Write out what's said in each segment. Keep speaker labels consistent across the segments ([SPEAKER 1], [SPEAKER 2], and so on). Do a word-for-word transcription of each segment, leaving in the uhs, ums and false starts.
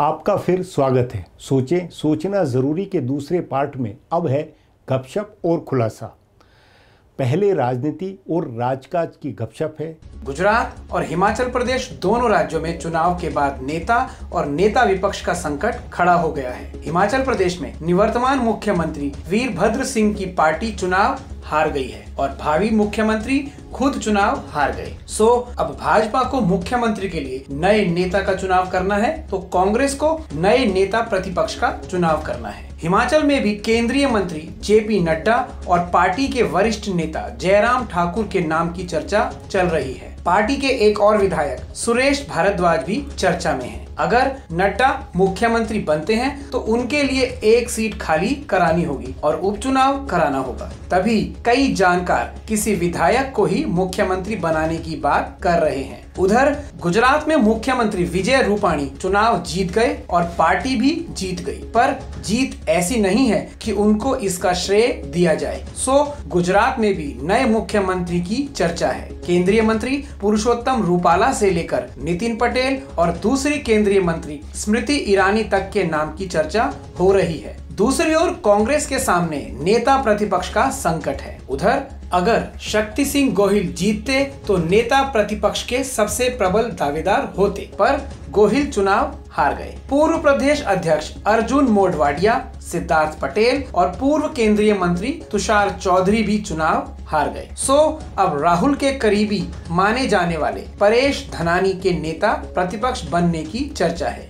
[SPEAKER 1] आपका फिर स्वागत है। सोचें सोचना ज़रूरी के दूसरे पार्ट में अब है गपशप और खुलासा। पहले राजनीति और राजकाज की गपशप है।
[SPEAKER 2] गुजरात और हिमाचल प्रदेश दोनों राज्यों में चुनाव के बाद नेता और नेता विपक्ष का संकट खड़ा हो गया है। हिमाचल प्रदेश में निवर्तमान मुख्यमंत्री वीरभद्र सिंह की पार्टी चुनाव हार गई है और भावी मुख्यमंत्री खुद चुनाव हार गए। सो अब भाजपा को मुख्यमंत्री के लिए नए नेता का चुनाव करना है तो कांग्रेस को नए नेता प्रतिपक्ष का चुनाव करना है। हिमाचल में भी केंद्रीय मंत्री जेपी नड्डा और पार्टी के वरिष्ठ नेता जयराम ठाकुर के नाम की चर्चा चल रही है। पार्टी के एक और विधायक सुरेश भारद्वाज भी चर्चा में हैं। अगर नड्डा मुख्यमंत्री बनते हैं तो उनके लिए एक सीट खाली करानी होगी और उपचुनाव कराना होगा। तभी कई जानकार किसी विधायक को ही मुख्यमंत्री बनाने की बात कर रहे हैं। उधर गुजरात में मुख्यमंत्री विजय रूपाणी चुनाव जीत गए और पार्टी भी जीत गई, पर जीत ऐसी नहीं है कि उनको इसका श्रेय दिया जाए। सो गुजरात में भी नए मुख्यमंत्री की चर्चा है। केंद्रीय मंत्री पुरुषोत्तम रूपाला से लेकर नितिन पटेल और दूसरी केंद्रीय मंत्री स्मृति ईरानी तक के नाम की चर्चा हो रही है। दूसरी ओर कांग्रेस के सामने नेता प्रतिपक्ष का संकट है। उधर अगर शक्ति सिंह गोहिल जीतते तो नेता प्रतिपक्ष के सबसे प्रबल दावेदार होते, पर गोहिल चुनाव हार गए। पूर्व प्रदेश अध्यक्ष अर्जुन मोढवाडिया, सिद्धार्थ पटेल और पूर्व केंद्रीय मंत्री तुषार चौधरी भी चुनाव हार गए। सो अब राहुल के करीबी माने जाने वाले परेश धनानी के नेता प्रतिपक्ष बनने की चर्चा है।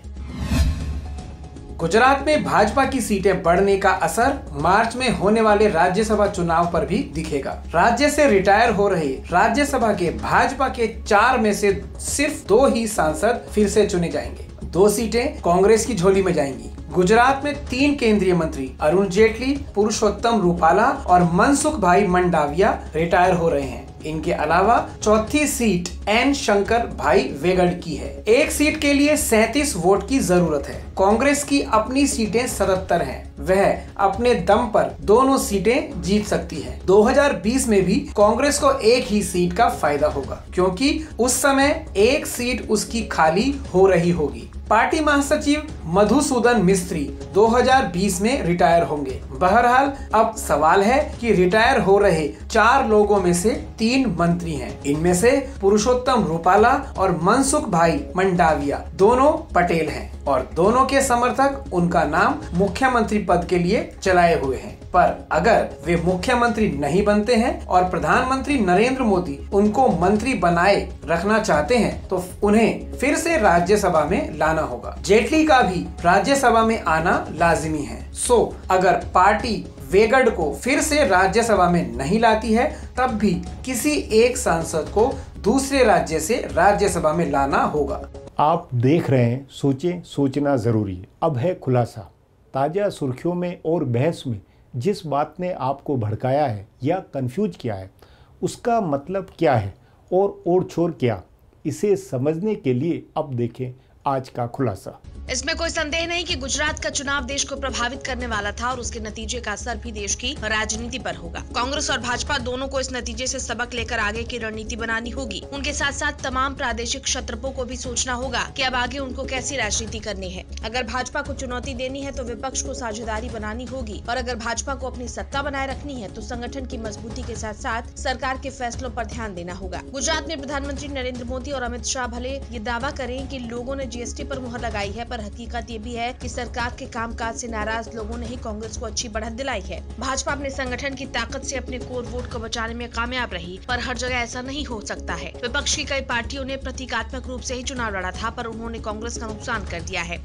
[SPEAKER 2] गुजरात में भाजपा की सीटें बढ़ने का असर मार्च में होने वाले राज्यसभा चुनाव पर भी दिखेगा। राज्य से रिटायर हो रहे राज्यसभा के भाजपा के चार में से सिर्फ दो ही सांसद फिर से चुने जाएंगे। दो सीटें कांग्रेस की झोली में जाएंगी। गुजरात में तीन केंद्रीय मंत्री अरुण जेटली, पुरुषोत्तम रूपाला और मनसुख भाई मंडाविया रिटायर हो रहे हैं। इनके अलावा चौथी सीट एन शंकर भाई वेगड़ की है। एक सीट के लिए सैंतीस वोट की जरूरत है। कांग्रेस की अपनी सीटें सतहत्तर हैं। वह अपने दम पर दोनों सीटें जीत सकती है। दो हज़ार बीस में भी कांग्रेस को एक ही सीट का फायदा होगा, क्योंकि उस समय एक सीट उसकी खाली हो रही होगी। पार्टी महासचिव मधुसूदन मिस्त्री दो हज़ार बीस में रिटायर होंगे। बहरहाल अब सवाल है कि रिटायर हो रहे चार लोगों में से तीन मंत्री हैं। इनमें से पुरुषोत्तम रूपाला और मनसुख भाई मंडाविया दोनों पटेल हैं और दोनों के समर्थक उनका नाम मुख्यमंत्री पद के लिए चलाए हुए हैं। पर अगर वे मुख्यमंत्री नहीं बनते हैं और प्रधानमंत्री नरेंद्र मोदी उनको मंत्री बनाए रखना चाहते हैं तो उन्हें फिर से राज्यसभा में लाना होगा। जेटली का भी राज्यसभा में आना लाजिमी है। सो अगर पार्टी वेगड़ को फिर से राज्यसभा में नहीं लाती है तब भी किसी एक सांसद को दूसरे राज्य से राज्यसभा में लाना होगा।
[SPEAKER 1] आप देख रहे हैं सोचें सोचना ज़रूरी है। अब है खुलासा। ताज़ा सुर्खियों में और बहस में जिस बात ने आपको भड़काया है या कंफ्यूज किया है उसका मतलब क्या है और ओर छोर क्या, इसे समझने के लिए अब देखें आज का खुलासा।
[SPEAKER 3] इसमें कोई संदेह नहीं कि गुजरात का चुनाव देश को प्रभावित करने वाला था और उसके नतीजे का असर भी देश की राजनीति पर होगा। कांग्रेस और भाजपा दोनों को इस नतीजे से सबक लेकर आगे की रणनीति बनानी होगी। उनके साथ साथ तमाम प्रादेशिक क्षत्रपों को भी सोचना होगा कि अब आगे उनको कैसी राजनीति करनी है। अगर भाजपा को चुनौती देनी है तो विपक्ष को साझेदारी बनानी होगी और अगर भाजपा को अपनी सत्ता बनाए रखनी है तो संगठन की मजबूती के साथ साथ सरकार के फैसलों पर ध्यान देना होगा। गुजरात में प्रधानमंत्री नरेंद्र मोदी और अमित शाह भले ये दावा करें कि लोगों ने जीएसटी पर मुहर लगाई है, पर हकीकत ये भी है कि सरकार के कामकाज से नाराज लोगों ने ही कांग्रेस को अच्छी बढ़त दिलाई है। भाजपा अपने संगठन की ताकत से अपने कोर वोट को बचाने में कामयाब रही, पर हर जगह ऐसा नहीं हो सकता है। विपक्ष की कई पार्टियों ने प्रतीकात्मक रूप से ही चुनाव लड़ा था, पर उन्होंने कांग्रेस का नुकसान कर दिया है।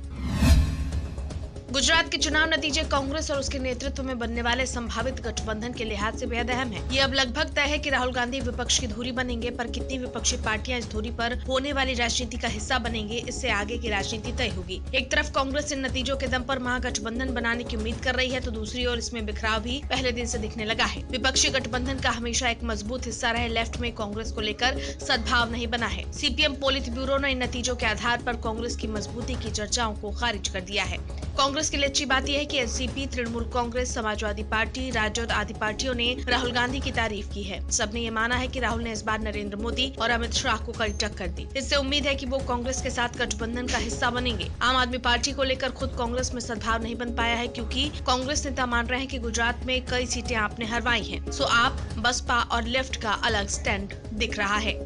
[SPEAKER 3] गुजरात के चुनाव नतीजे कांग्रेस और उसके नेतृत्व में बनने वाले संभावित गठबंधन के लिहाज से बेहद अहम है। ये अब लगभग तय है कि राहुल गांधी विपक्ष की धुरी बनेंगे, पर कितनी विपक्षी पार्टियां इस धुरी पर होने वाली राजनीति का हिस्सा बनेंगे, इससे आगे की राजनीति तय होगी। एक तरफ कांग्रेस इन नतीजों के दम पर महागठबंधन बनाने की उम्मीद कर रही है तो दूसरी ओर इसमें बिखराव भी पहले दिन से दिखने लगा है। विपक्षी गठबंधन का हमेशा एक मजबूत हिस्सा रहे लेफ्ट में कांग्रेस को लेकर सद्भाव नहीं बना है। सीपीएम पोलित ब्यूरो ने इन नतीजों के आधार पर कांग्रेस की मजबूती की चर्चाओं को खारिज कर दिया है। कांग्रेस कांग्रेस के लिए अच्छी बात यह है कि एनसीपी, तृणमूल कांग्रेस, समाजवादी पार्टी, राजद आदि पार्टियों ने राहुल गांधी की तारीफ की है। सबने ये माना है कि राहुल ने इस बार नरेंद्र मोदी और अमित शाह को कड़ी टक्कर दी। इससे उम्मीद है कि वो कांग्रेस के साथ गठबंधन का हिस्सा बनेंगे। आम आदमी पार्टी को लेकर खुद कांग्रेस में सद्भाव नहीं बन पाया है, क्योंकि कांग्रेस नेता मान रहे हैं कि गुजरात में कई सीटें आपने हरवाई हैं। सो आप, बसपा और लेफ्ट का अलग स्टैंड दिख रहा है।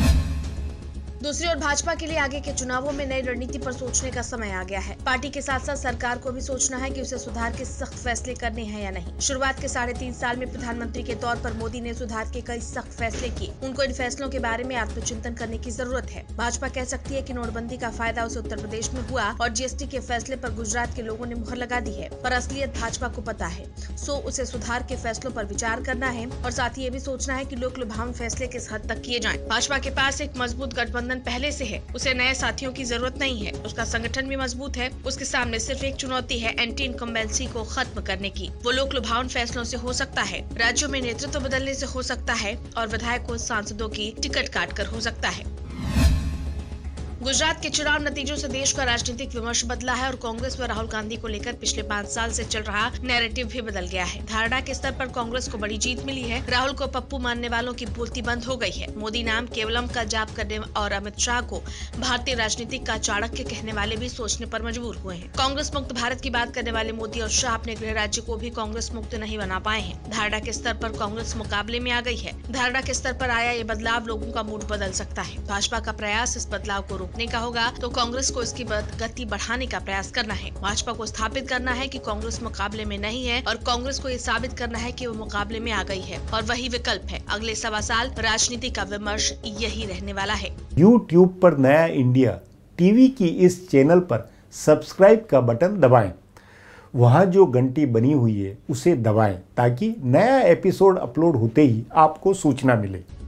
[SPEAKER 3] दूसरी ओर भाजपा के लिए आगे के चुनावों में नई रणनीति पर सोचने का समय आ गया है। पार्टी के साथ साथ सरकार को भी सोचना है कि उसे सुधार के सख्त फैसले करने हैं या नहीं। शुरुआत के साढ़े तीन साल में प्रधानमंत्री के तौर पर मोदी ने सुधार के कई सख्त फैसले किए। उनको इन फैसलों के बारे में आत्मचिंतन करने की जरूरत है। भाजपा कह सकती है कि नोटबंदी का फायदा उसे उत्तर प्रदेश में हुआ और जीएसटी के फैसले पर गुजरात के लोगों ने मुहर लगा दी है, पर असलियत भाजपा को पता है। सो उसे सुधार के फैसलों पर विचार करना है और साथ ही ये भी सोचना है कि लोक लुभावन फैसले किस हद तक किए जाएं। भाजपा के पास एक मजबूत गठबंधन पहले से है, उसे नए साथियों की जरूरत नहीं है। उसका संगठन भी मजबूत है। उसके सामने सिर्फ एक चुनौती है, एंटी इनकम्बेंसी को खत्म करने की। वो लोक लुभावन फैसलों से हो सकता है, राज्यों में नेतृत्व बदलने से हो सकता है और विधायकों सांसदों की टिकट काट कर हो सकता है। गुजरात के चुनाव नतीजों से देश का राजनीतिक विमर्श बदला है और कांग्रेस व राहुल गांधी को लेकर पिछले पाँच साल से चल रहा नैरेटिव भी बदल गया है। धारणा के स्तर पर कांग्रेस को बड़ी जीत मिली है। राहुल को पप्पू मानने वालों की बोलती बंद हो गई है। मोदी नाम केवलम का जाप करने और अमित शाह को भारतीय राजनीति का चाणक्य कहने वाले भी सोचने पर मजबूर हुए हैं। कांग्रेस मुक्त भारत की बात करने वाले मोदी और शाह अपने गृह राज्य को भी कांग्रेस मुक्त नहीं बना पाए हैं। धारणा के स्तर पर कांग्रेस मुकाबले में आ गई है। धारणा के स्तर पर आया ये बदलाव लोगों का मूड बदल सकता है। भाजपा का प्रयास इस बदलाव को रोकने का होगा, तो कांग्रेस को इसकी गति बढ़ाने का प्रयास करना है। भाजपा को स्थापित करना है कि कांग्रेस मुकाबले में नहीं है और कांग्रेस को ये साबित करना है कि वो मुकाबले में आ गई है और वही विकल्प है। अगले सवा साल राजनीति का विमर्श यही रहने वाला है।
[SPEAKER 1] यूट्यूब पर नया इंडिया टीवी की इस चैनल पर सब्सक्राइब का बटन दबाएं। वहां जो घंटी बनी हुई है उसे दबाएं ताकि नया एपिसोड अपलोड होते ही आपको सूचना मिले।